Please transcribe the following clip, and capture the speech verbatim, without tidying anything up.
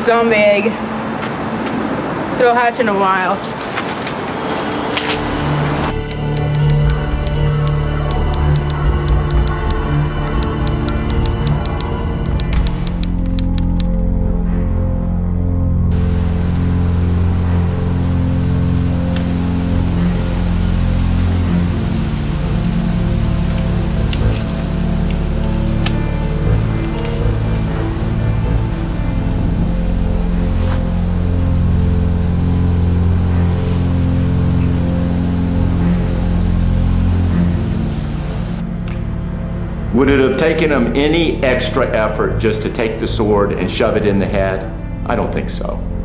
zombie egg. They'll hatch in a while. Would it have taken him any extra effort just to take the sword and shove it in the head? I don't think so.